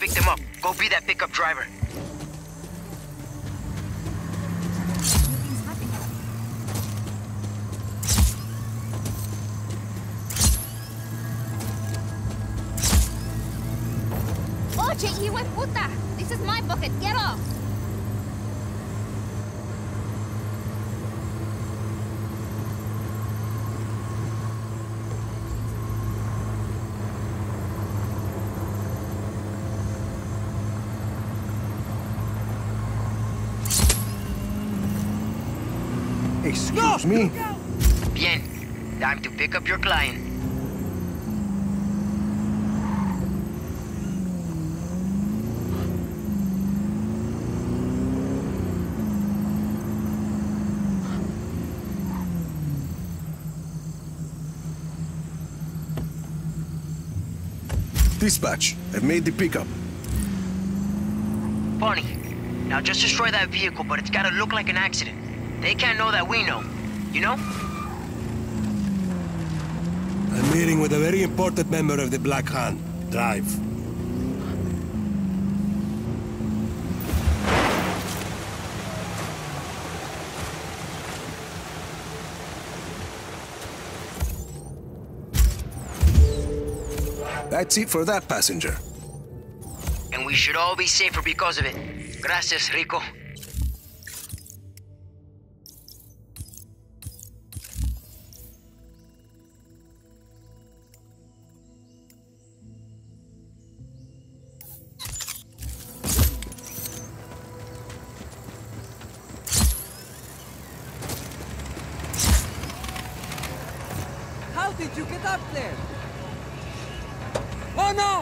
pick them up. Go be that pickup driver. Oye, hijo de puta! This is my bucket. Get off! Excuse me? Bien. Time to pick up your client. Dispatch, I've made the pickup. Bonnie, now just destroy that vehicle, but it's gotta look like an accident. They can't know that we know. You know? I'm meeting with a very important member of the Black Hand. Drive. That's it for that passenger. And we should all be safer because of it. Gracias, Rico. How did you get up there? Oh no!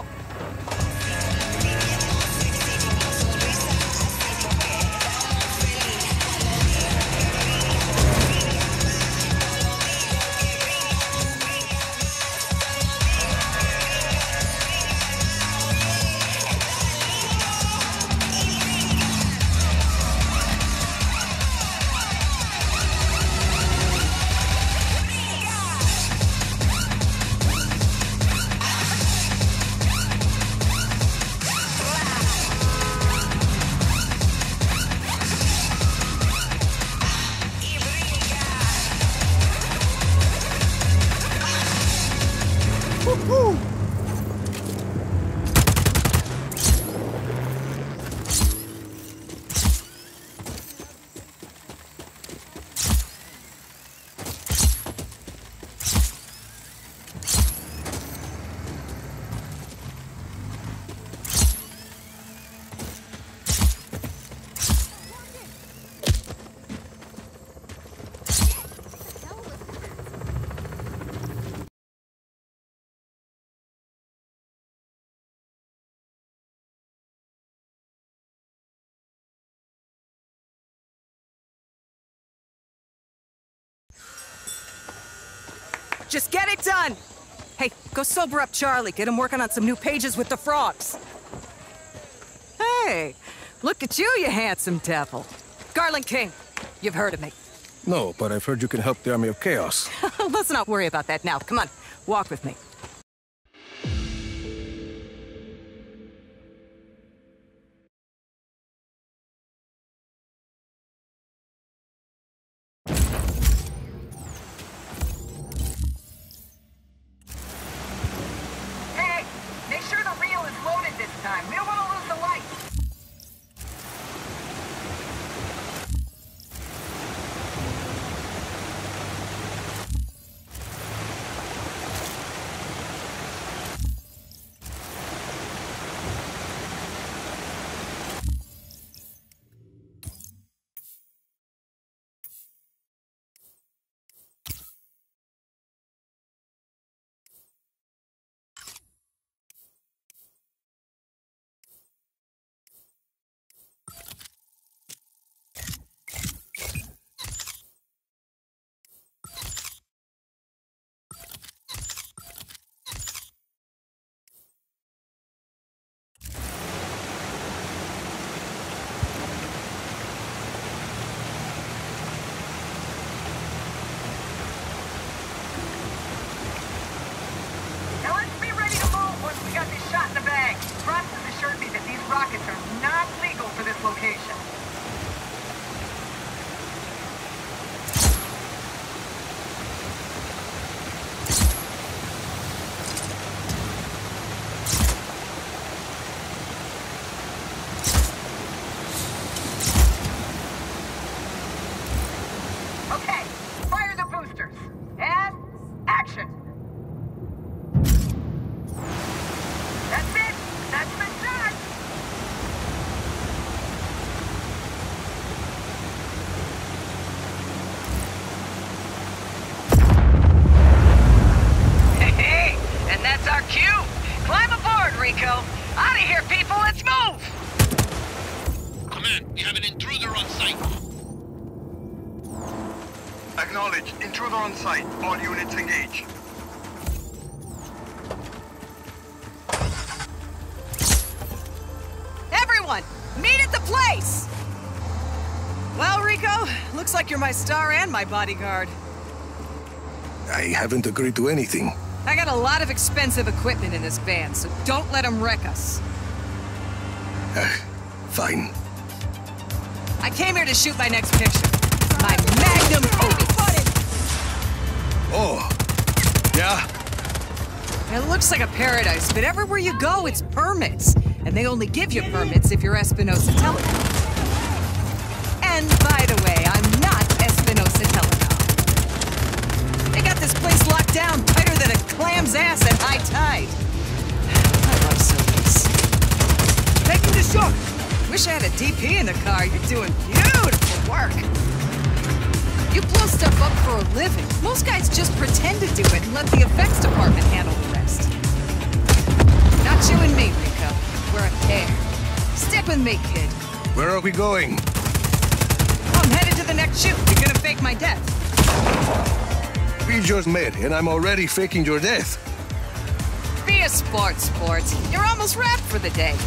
Just get it done! Hey, go sober up Charlie. Get him working on some new pages with the frogs. Hey, look at you, you handsome devil. Garland King, you've heard of me. No, but I've heard you can help the Army of Chaos. Let's not worry about that now. Come on, walk with me. Okay, fire the boosters. And action. That's it. That's the shot. Hey, and that's our cue. Climb aboard, Rico. Out of here, people. Let's move. Command, we have an intruder on site. Acknowledged. Intruder on site. All units engage. Everyone, meet at the place! Well, Rico, looks like you're my star and my bodyguard. I haven't agreed to anything. I got a lot of expensive equipment in this van, so don't let them wreck us. Fine. I came here to shoot my next picture. My magnum opus. Oh, yeah? It looks like a paradise, but everywhere you go, it's permits. And they only give you permits if you're Espinosa Telecom. And by the way, I'm not Espinosa Telecom. They got this place locked down tighter than a clam's ass at high tide. I love Silvies. Taking the shot! Wish I had a DP in the car. You're doing beautiful work. You blow stuff up for a living. Most guys just pretend to do it and let the effects department handle the rest. Not you and me, Rico. We're a pair. Stick with me, kid. Where are we going? I'm headed to the next shoot. You're gonna fake my death. We just met, and I'm already faking your death. Be a sports. You're almost wrapped for the day.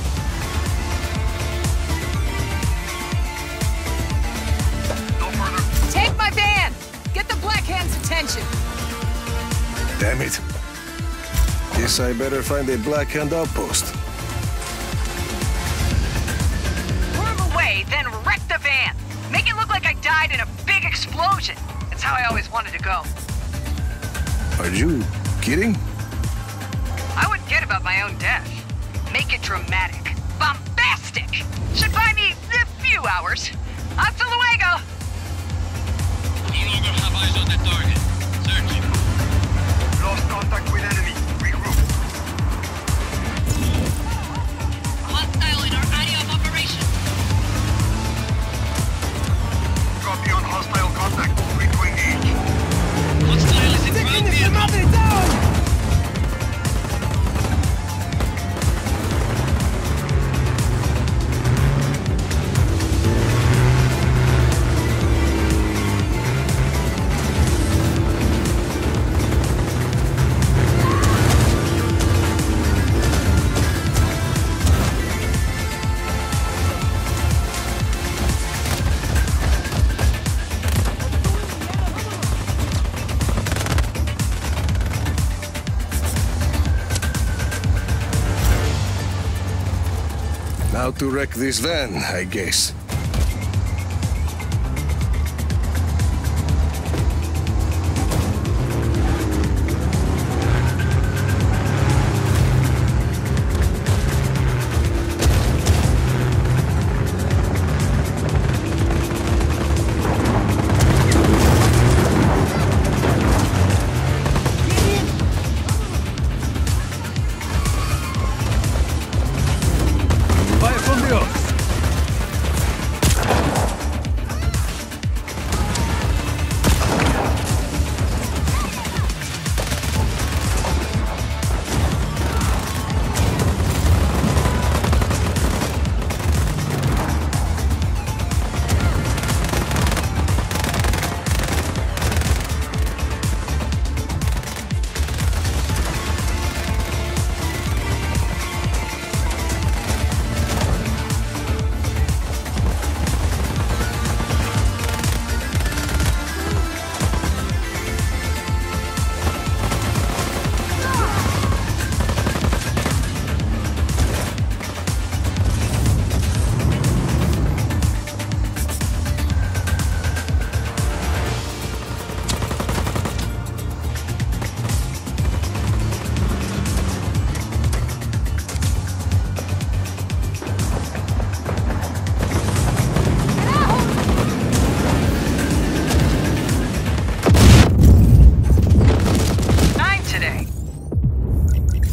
No further. Take my van! Get the Black Hand's attention. Damn it. Guess I better find a Black Hand outpost. Pull him away, then wreck the van. Make it look like I died in a big explosion. That's how I always wanted to go. Are you kidding? I wouldn't kid about my own death. Make it dramatic. Bombastic! Should buy me a few hours. Hasta luego! No longer have eyes on the target. Searching. Lost contact with enemy. Regroup. Hostile in our area of operation. Copy on hostile contact. Quick to engage. Hostile is in ground vehicle. Now to wreck this van, I guess.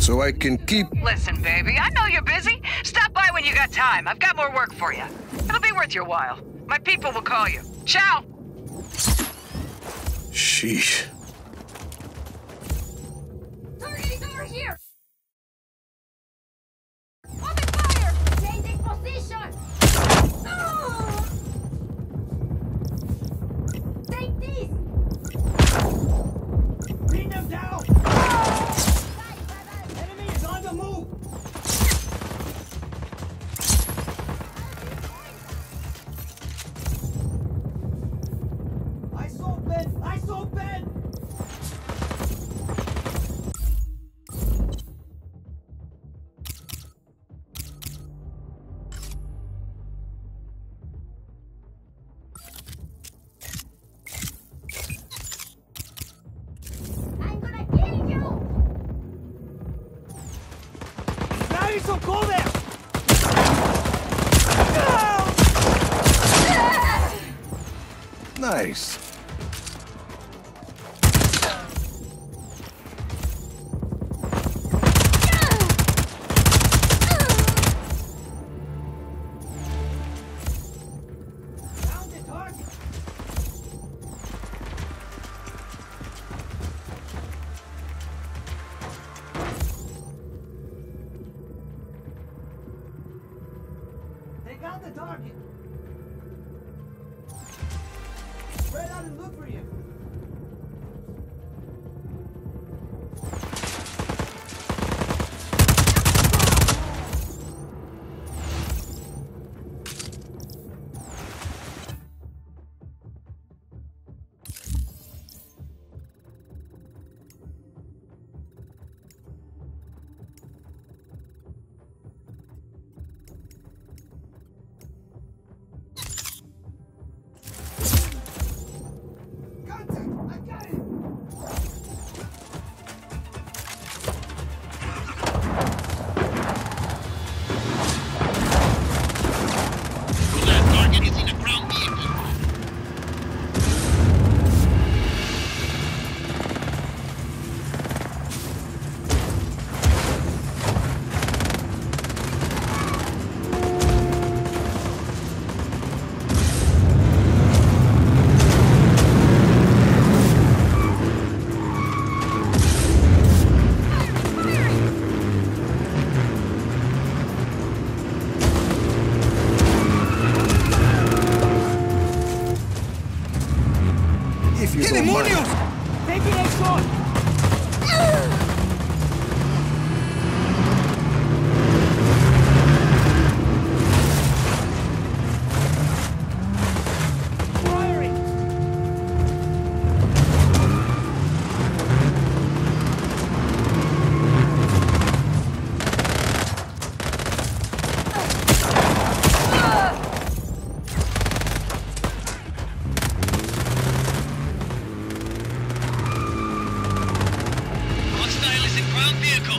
so I can keep... Listen, baby, I know you're busy. Stop by when you got time. I've got more work for you. It'll be worth your while. My people will call you. Ciao! Sheesh. Target is over here! Open fire! Changing position! Oh! Take this! Beat them down! Enemy is on the move! I saw Ben! I saw Ben! I'm gonna kill you! Now you so cool there! Nice. Found the target! They got the target! Spread out and look for you! Contact! I got it! That target is in a ground vehicle. If you don't mind. Taking a shot! Firing! Hostile is in ground vehicle.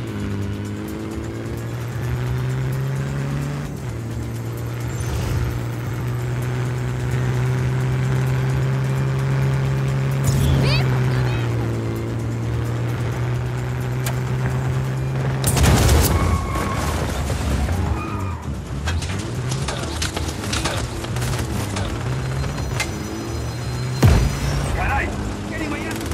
Caray! Getting my ass!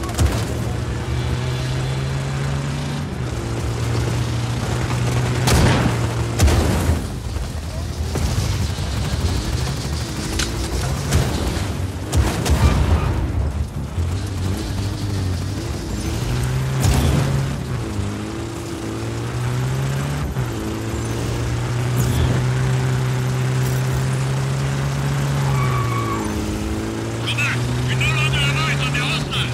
Come back. We no longer have eyes on the hostile.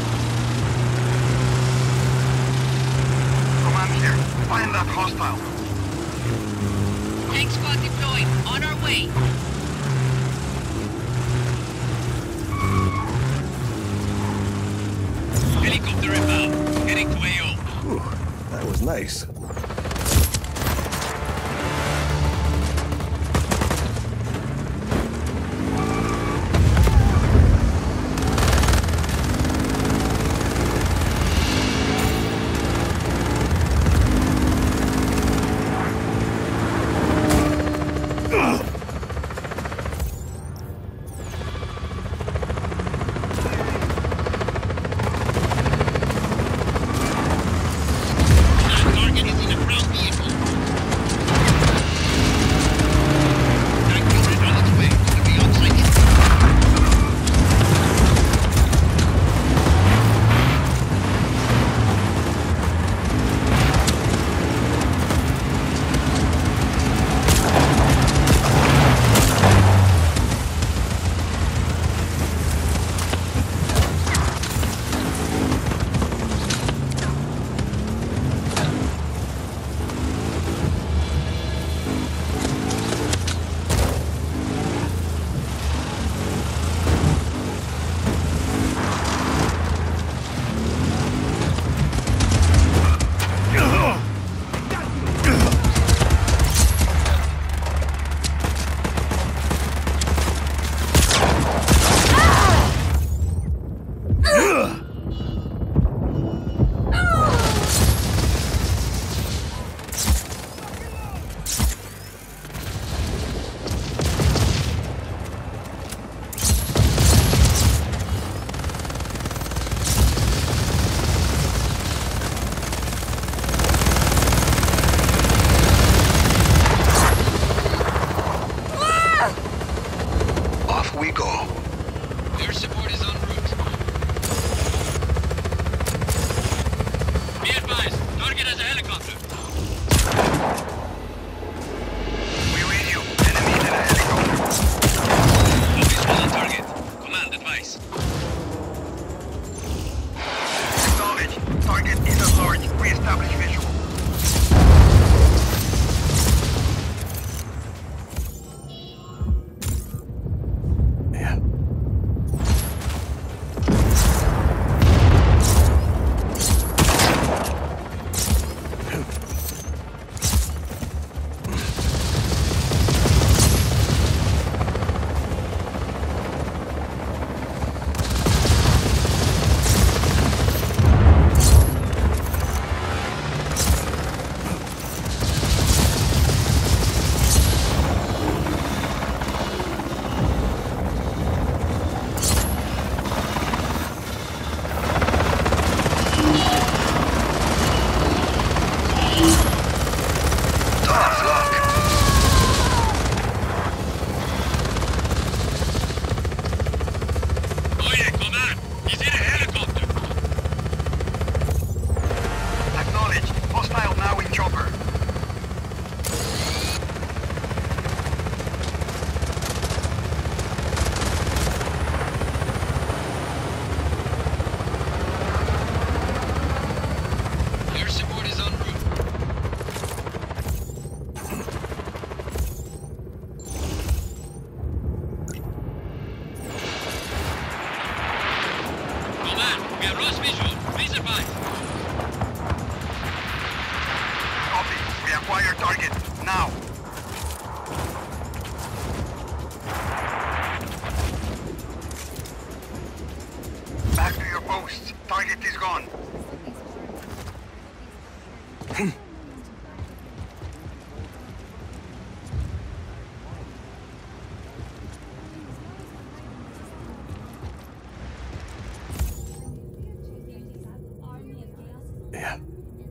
Command here. Find that hostile. Tank squad deployed. On our way. Helicopter inbound. Heading to AO. Whew, that was nice. Target is at large. Re-establish visual. Yeah. Oye, command! He's in a helicopter! Acknowledged. Hostile now in chopper. Air support is en route. Command, we have lost visual. Please advise. Copy. We acquire target. Now. Back to your posts. Target is gone. Yeah.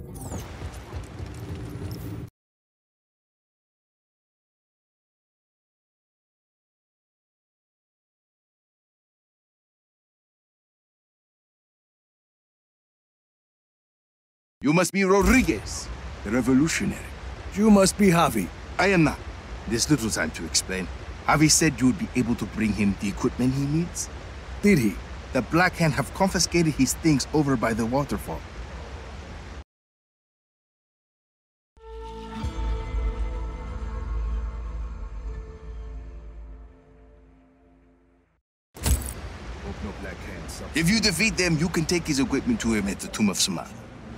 You must be Rodriguez, the revolutionary. You must be Javi. I am not. There's little time to explain. Javi said you would be able to bring him the equipment he needs. Did he? The Black Hand have confiscated his things over by the waterfall. If you defeat them, you can take his equipment to him at the Tomb of Samadhi.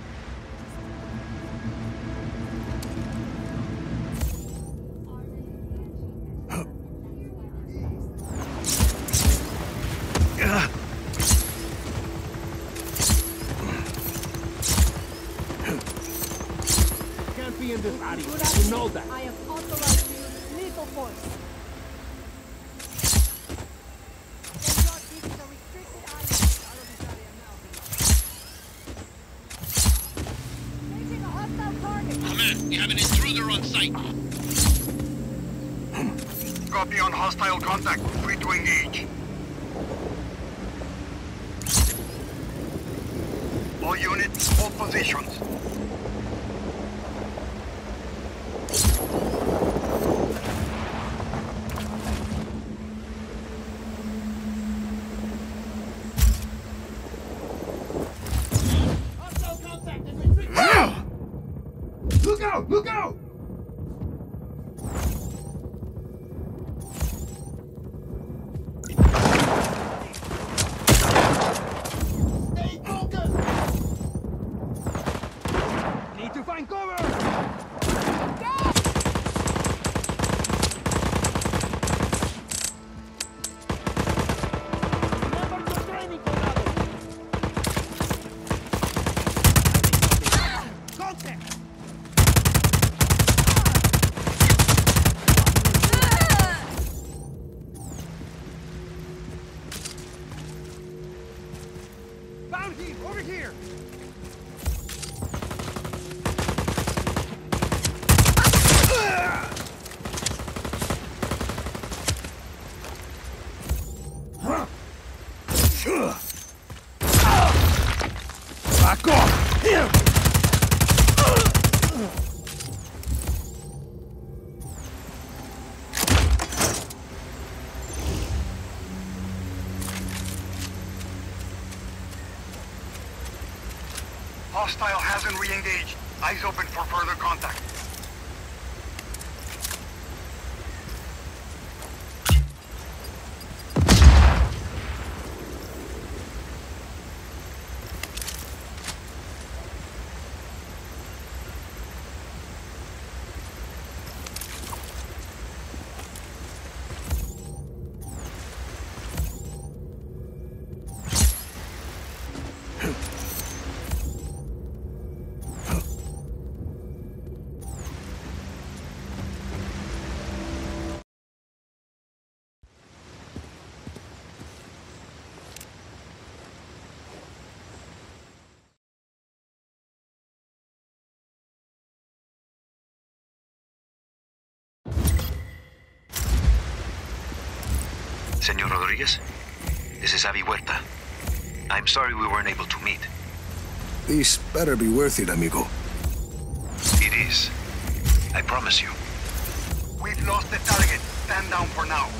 Can't be in this alley. You know that. I have authorized you lethal force. This is a restricted island. Placing a hostile target. Command, we have an intruder on site. Copy on hostile contact. Free to engage. All units, hold positions. Hostile contact is restricted. Look out! Look out! Stay focused. Need to find cover. Remember your training, soldado. Contact. Found him! Over here! Back off! Here! Hostile hasn't re-engaged. Eyes open for further contact. Senor Rodriguez, this is Avi Huerta. I'm sorry we weren't able to meet. This better be worth it, amigo. It is. I promise you. We've lost the target. Stand down for now.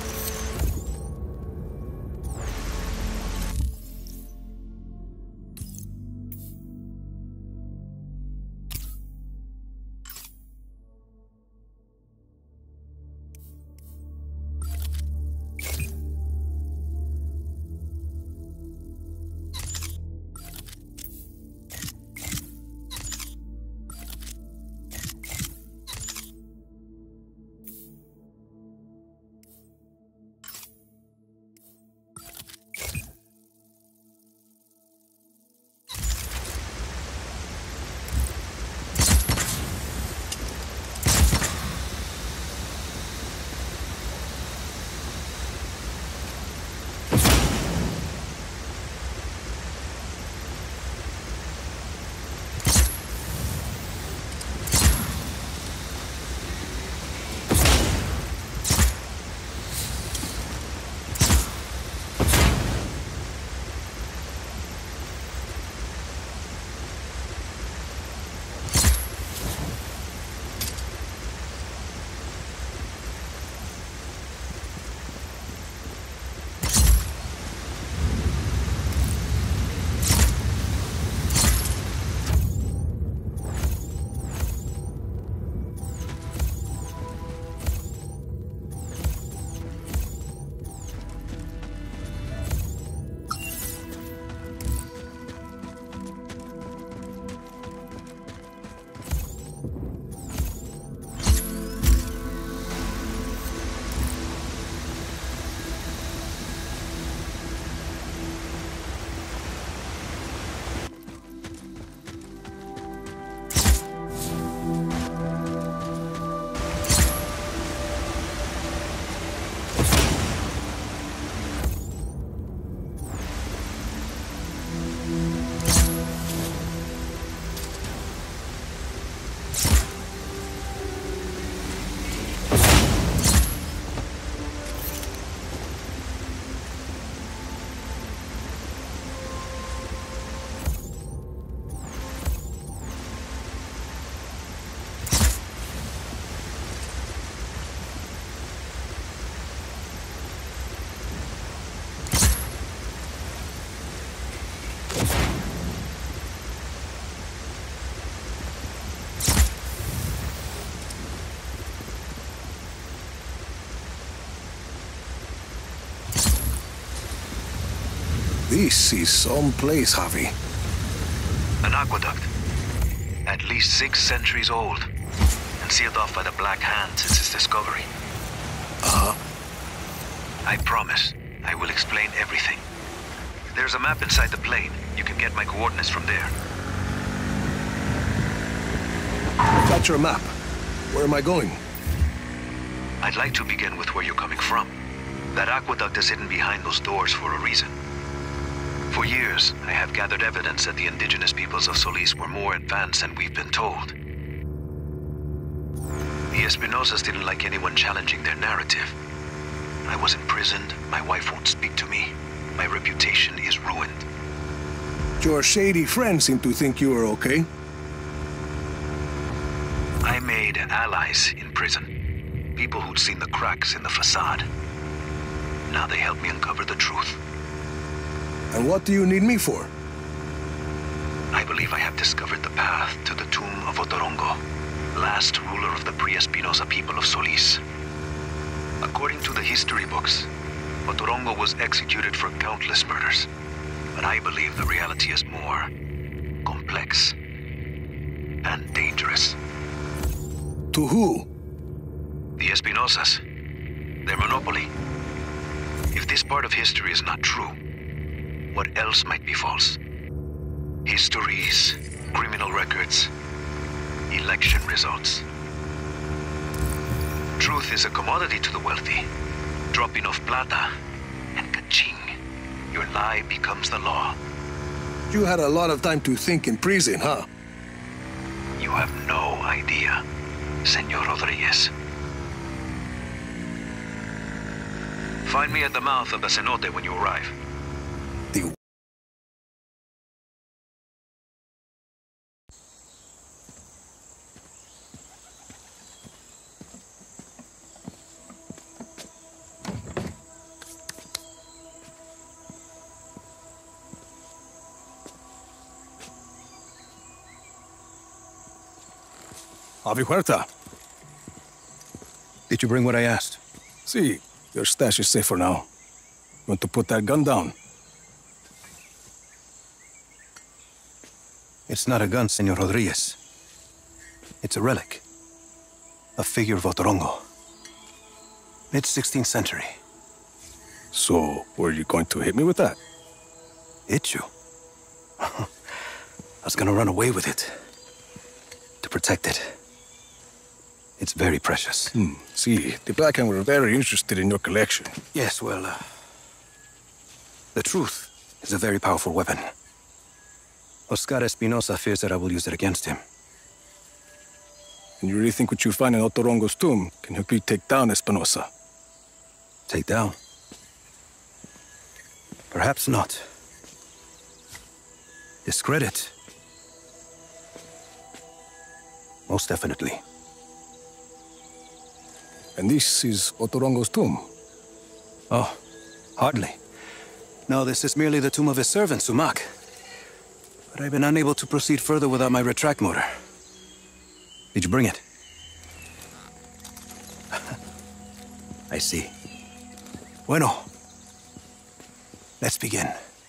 This is some place, Javi. An aqueduct. At least 6 centuries old. And sealed off by the Black Hand since its discovery. I promise. I will explain everything. There's a map inside the plane. You can get my coordinates from there. Got your map. Where am I going? I'd like to begin with where you're coming from. That aqueduct is hidden behind those doors for a reason. For years, I have gathered evidence that the indigenous peoples of Solis were more advanced than we've been told. The Espinosas didn't like anyone challenging their narrative. I was imprisoned, my wife won't speak to me, my reputation is ruined. Your shady friends seem to think you are okay. I made allies in prison. People who'd seen the cracks in the facade. Now they help me uncover the truth. And what do you need me for? I believe I have discovered the path to the tomb of Otorongo, last ruler of the pre-Espinosa people of Solis. According to the history books, Otorongo was executed for countless murders. But I believe the reality is more complex and dangerous. To who? The Espinosas. Their monopoly. If this part of history is not true, what else might be false? Histories, criminal records, election results. Truth is a commodity to the wealthy. Drop enough plata, and ka-ching, your lie becomes the law. You had a lot of time to think in prison, huh? You have no idea, Senor Rodriguez. Find me at the mouth of the cenote when you arrive. Javi Huerta. Did you bring what I asked? See, your stash is safe for now. Want to put that gun down? It's not a gun, Senor Rodriguez. It's a relic. A figure of Otorongo. Mid-16th century. So, were you going to hit me with that? Hit you? I was gonna run away with it. To protect it. It's very precious. See, the Black Hand were very interested in your collection. Yes, well, the truth is a very powerful weapon. Oscar Espinosa fears that I will use it against him. And you really think what you find in Otorongo's tomb can help you take down Espinosa? Take down? Perhaps not. Discredit? Most definitely. And this is Otorongo's tomb? Oh, hardly. No, this is merely the tomb of his servant, Sumac. But I've been unable to proceed further without my retract motor. Did you bring it? I see. Bueno. Let's begin.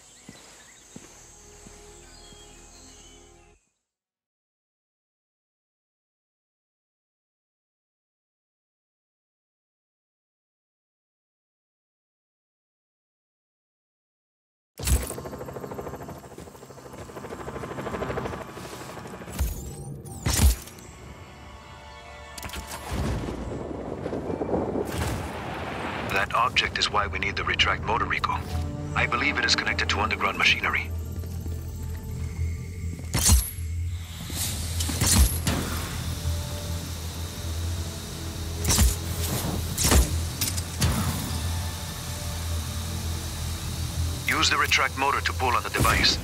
That object is why we need the retract motor, Rico. I believe it is connected to underground machinery. Use the retract motor to pull on the device.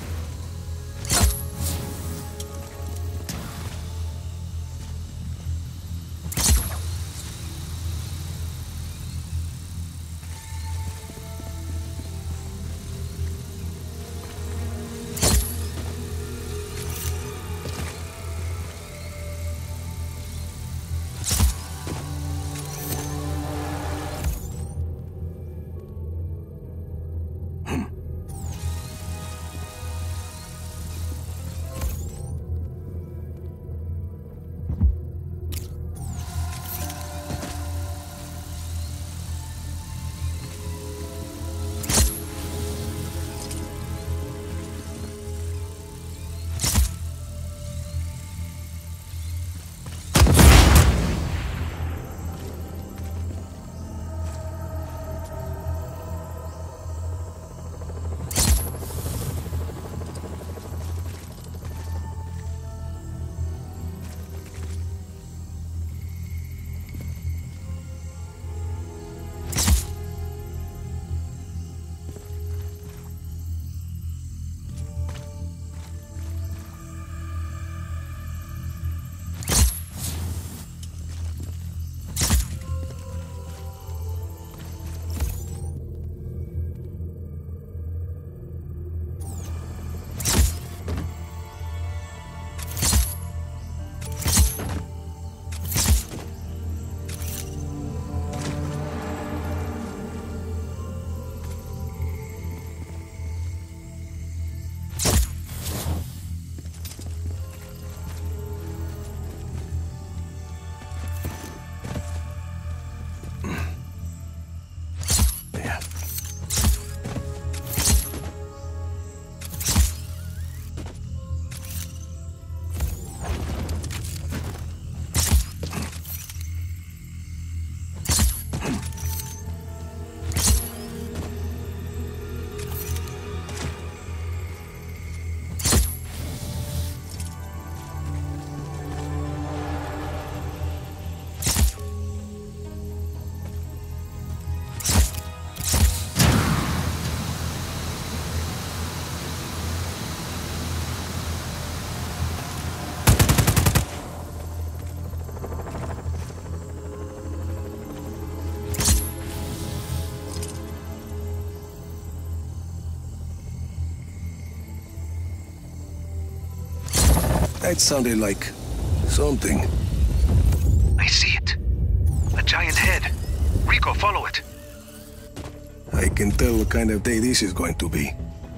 That sounded like something. I see it. A giant head. Rico, follow it. I can tell what kind of day this is going to be.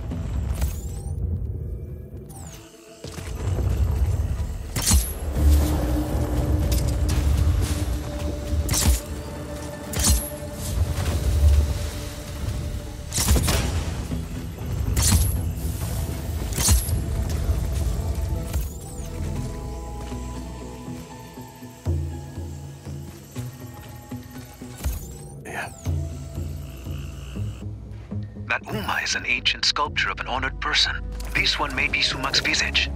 That Uma is an ancient sculpture of an honored person. This one may be Sumak's visage.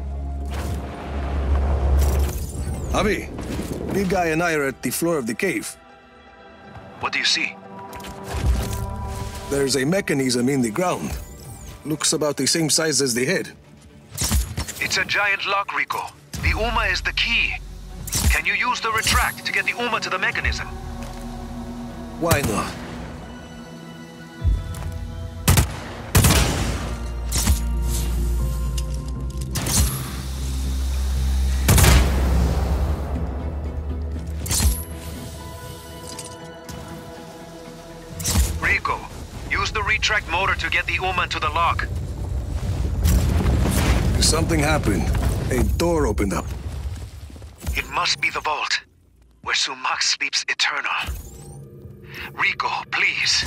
Abi, Big Guy and I are at the floor of the cave. What do you see? There's a mechanism in the ground. Looks about the same size as the head. It's a giant lock, Rico. The Uma is the key. Can you use the retract to get the Uma to the mechanism? Why not? Rico, use the retract motor to get the Uma to the lock. Something happened. A door opened up. It must be the vault, where Sumak sleeps eternal. Rico, please.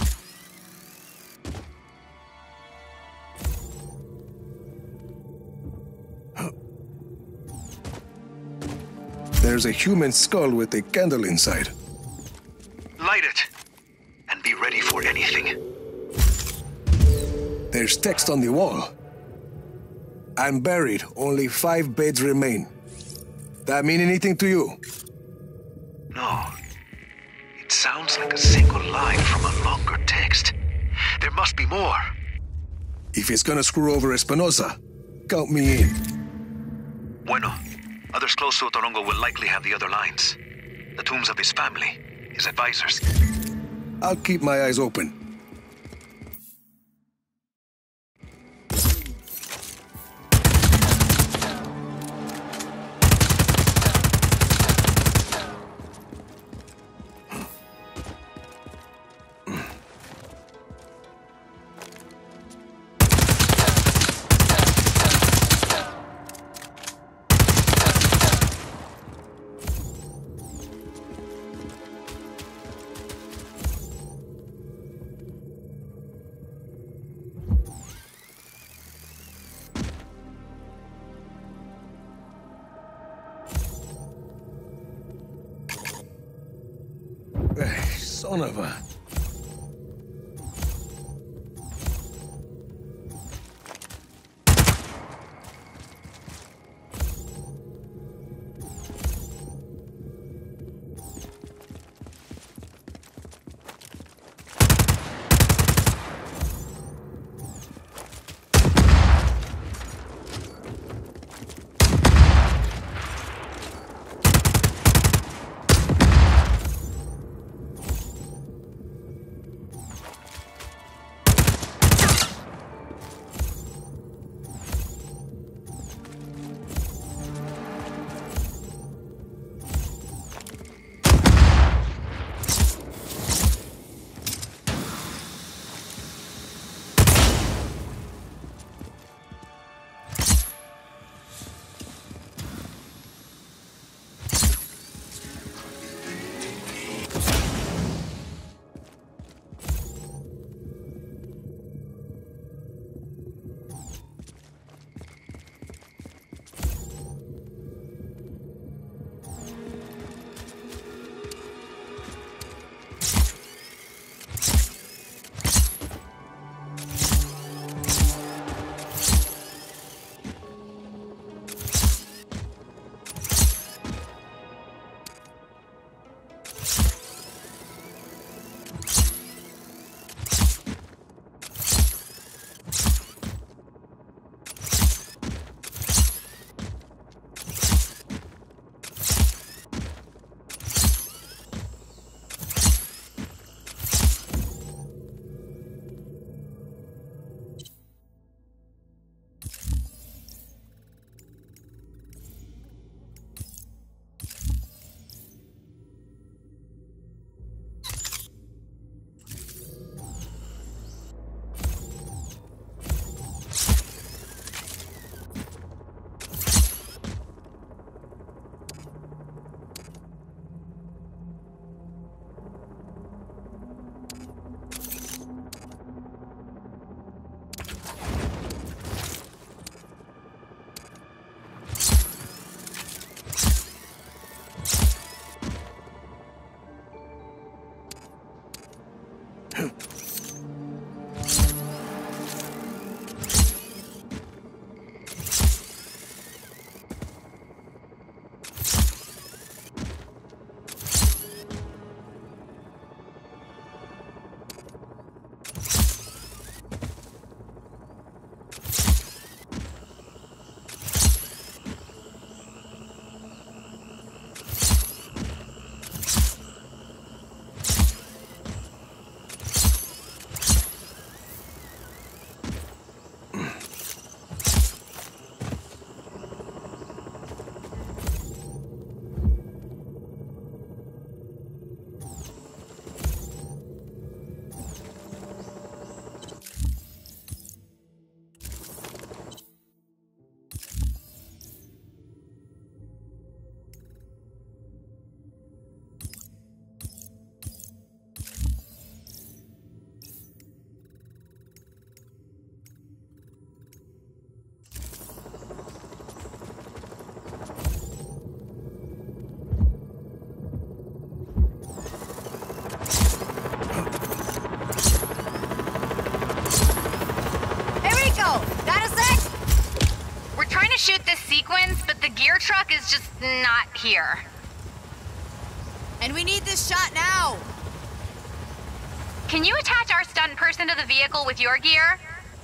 There's a human skull with a candle inside. Light it, and be ready for anything. There's text on the wall. I'm buried. Only 5 beds remain. That mean anything to you? No. It sounds like a single line from a longer text. There must be more. If it's gonna screw over Espinosa, count me in. Bueno. Others close to Otorongo will likely have the other lines. The tombs of his family, his advisors. I'll keep my eyes open. Son of a... to shoot this sequence, but the gear truck is just not here. And we need this shot now! Can you attach our stunt person to the vehicle with your gear?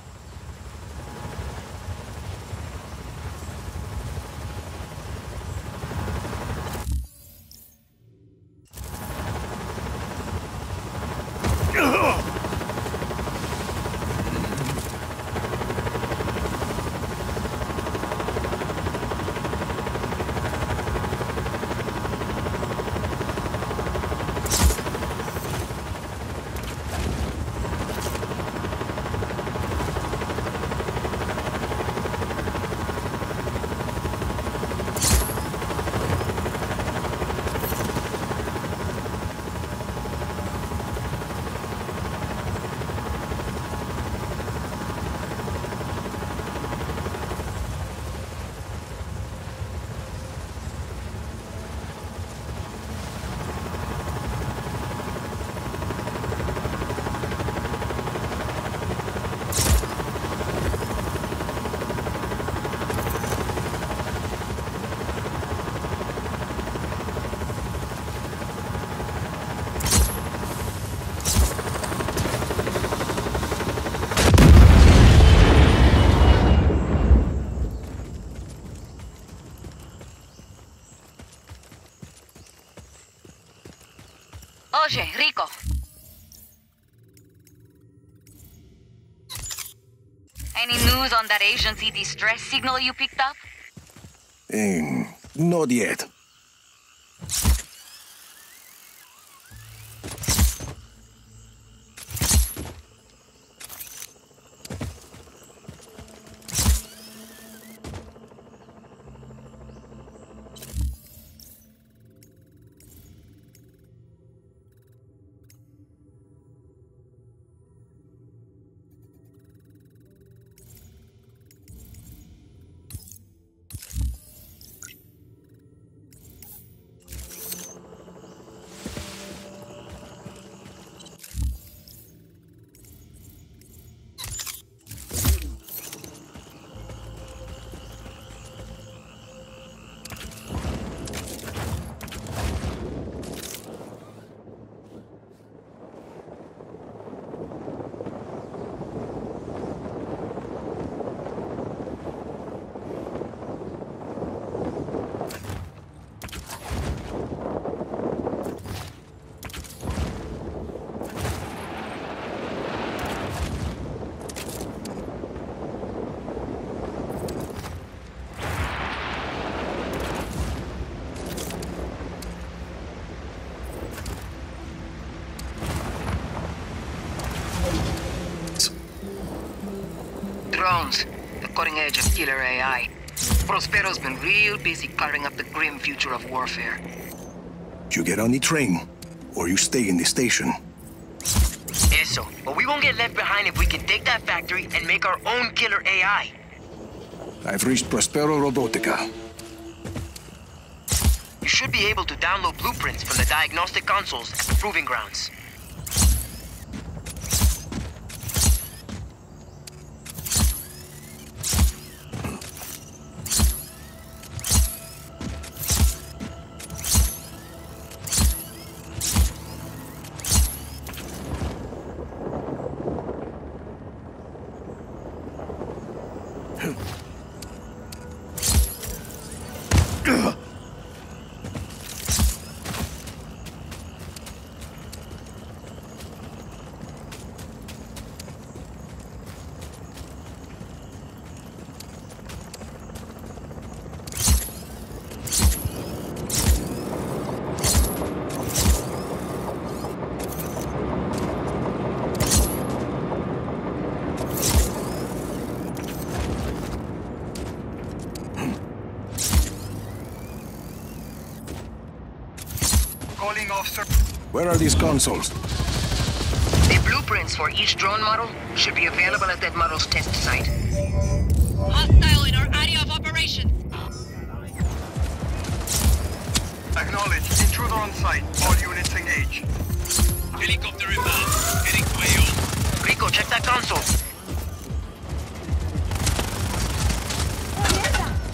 Oye, Rico. Any news on that agency distress signal you picked up? Not yet. Drones, the cutting edge of killer AI. Prospero's been real busy carving up the grim future of warfare. You get on the train, or you stay in the station. Eso, but we won't get left behind if we can take that factory and make our own killer AI. I've reached Prospero Robotica. You should be able to download blueprints from the diagnostic consoles at the proving grounds. Calling officer. Where are these consoles? The blueprints for each drone model should be available at that model's test site. Hostile in our area of operation. Acknowledged. Intruder on site. All units engage. Helicopter inbound. Heading to AO. Rico, check that console.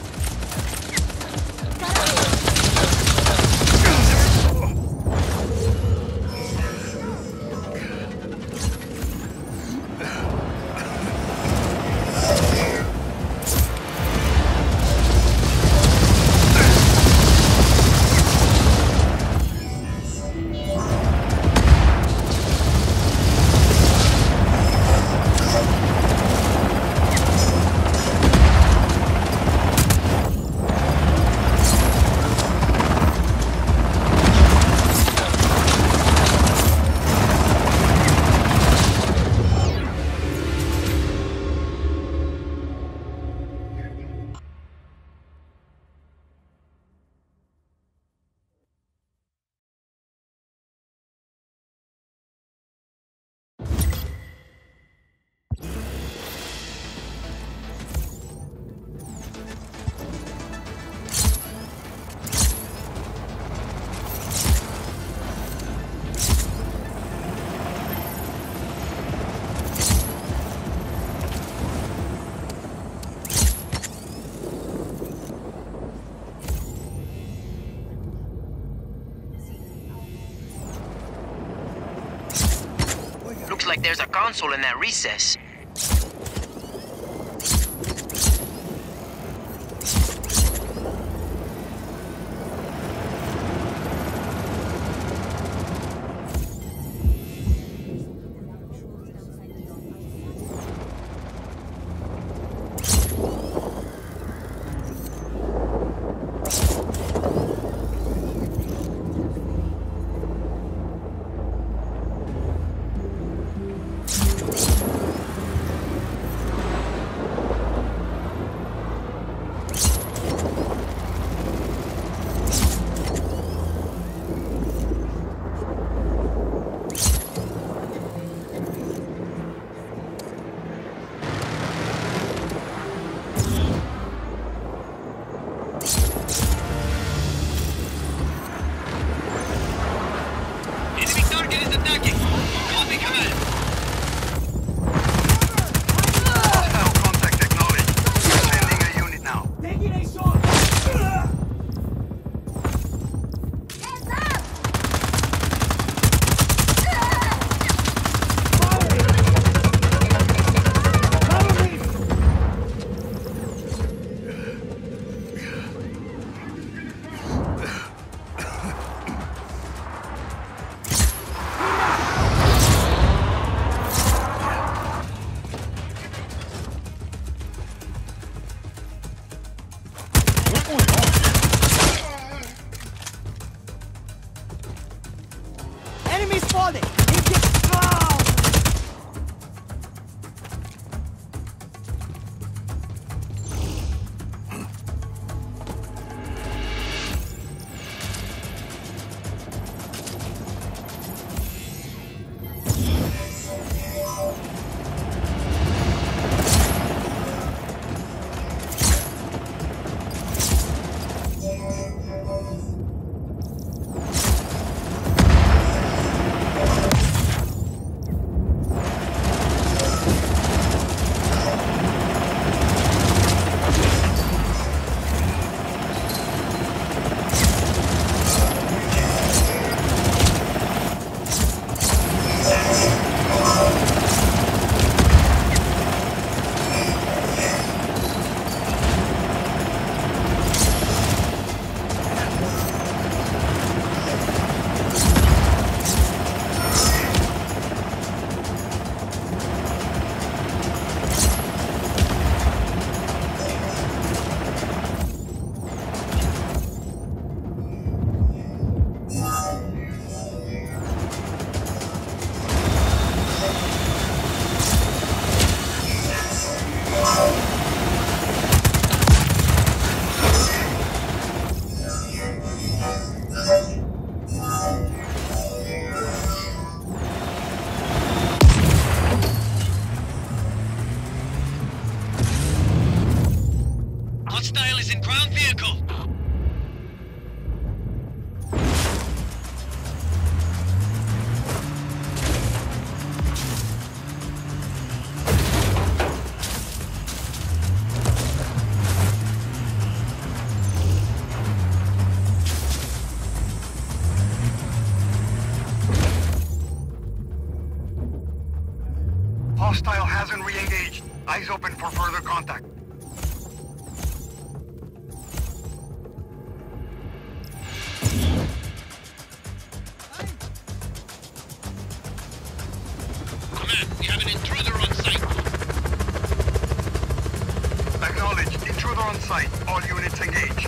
there's a console in that recess. Enemies falling! Oh! Hostile is in ground vehicle. Hostile hasn't re-engaged. Eyes open for further contact. Command, we have an intruder on site. Acknowledged. Intruder on site. All units engage.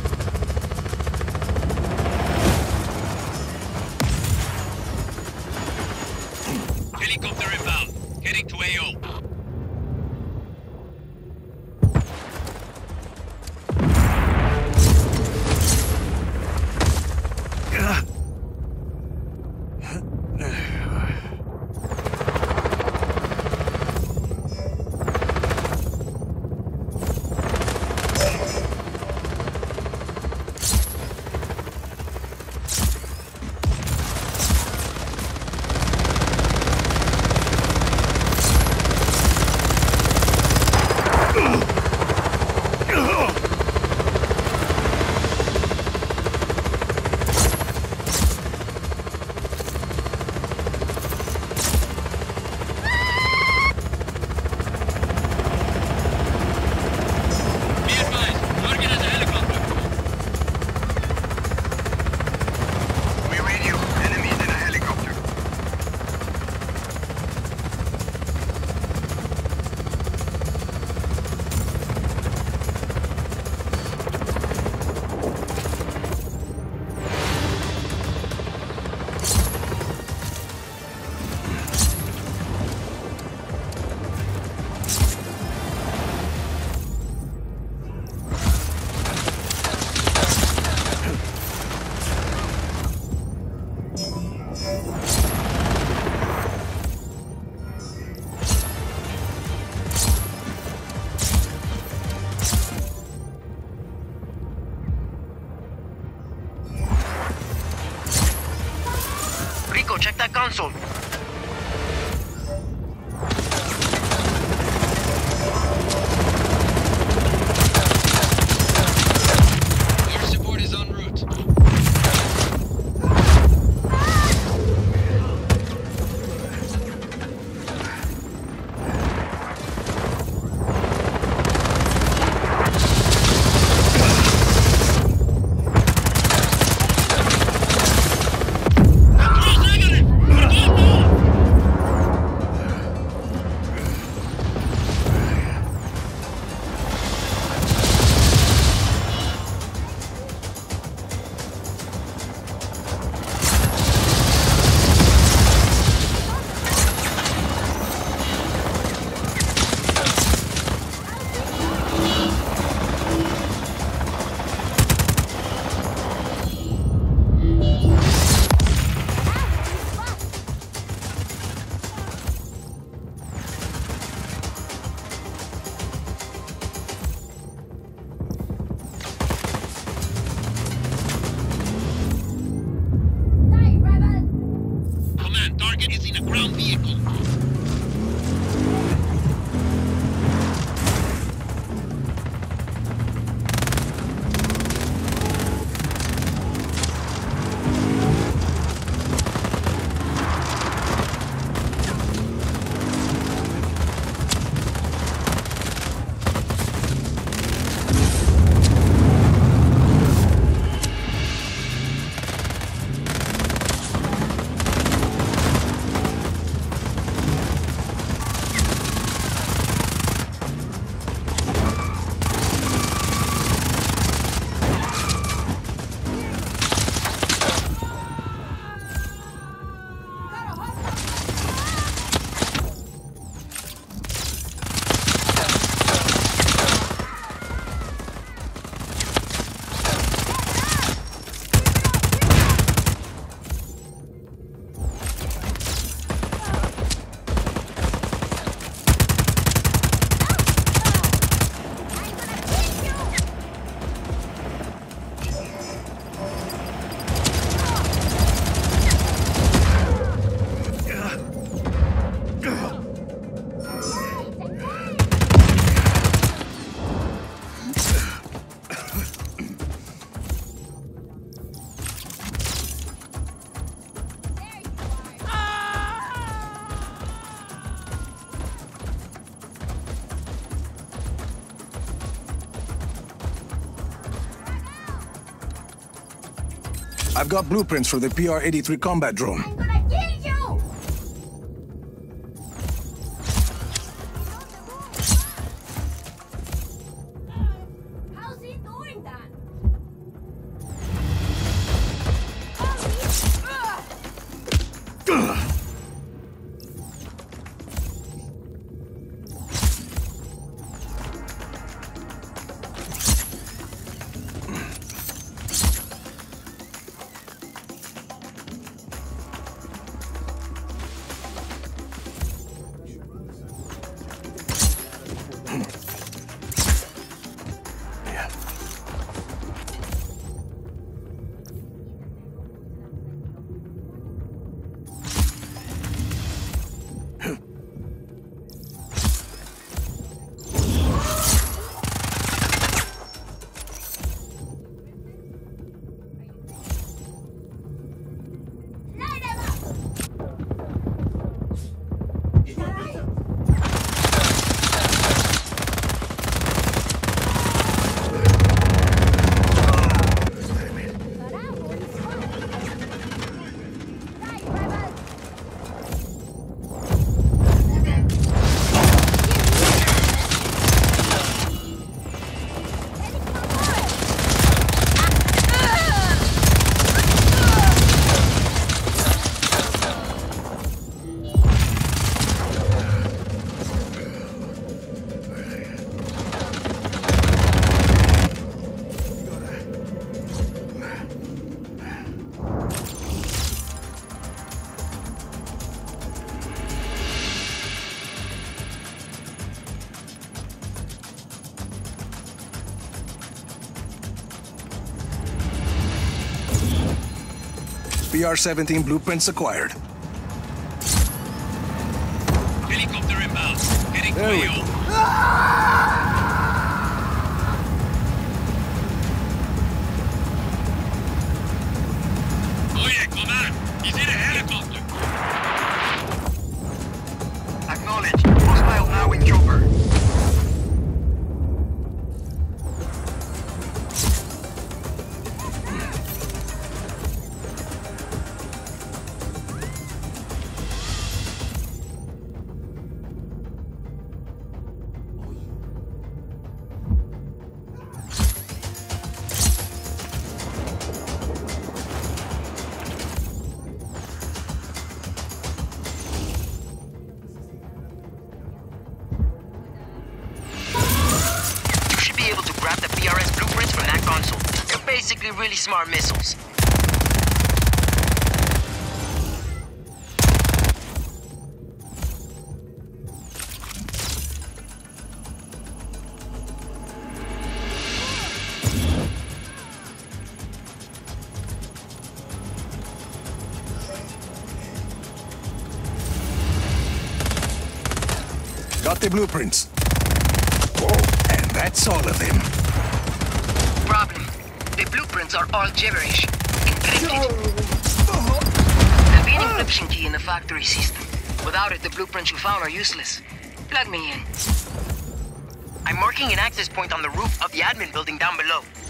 Helicopter inbound. Heading to AO. check that console. Air support is en route. Command, target is in a ground vehicle. I've got blueprints for the PR-83 combat drone. I'm gonna kill you! How's he doing that? PR-17 blueprints acquired. There we go. Oh yeah, command. He's in a helicopter. Acknowledged. Hostile now in chopper. Grab the PRS blueprints from that console. They're basically really smart missiles. Got the blueprints. Oh, and that's all of them. Problem. The blueprints are all gibberish. Encrypted. There'll be an encryption key in the factory system. Without it, the blueprints you found are useless. Plug me in. I'm marking an access point on the roof of the admin building down below.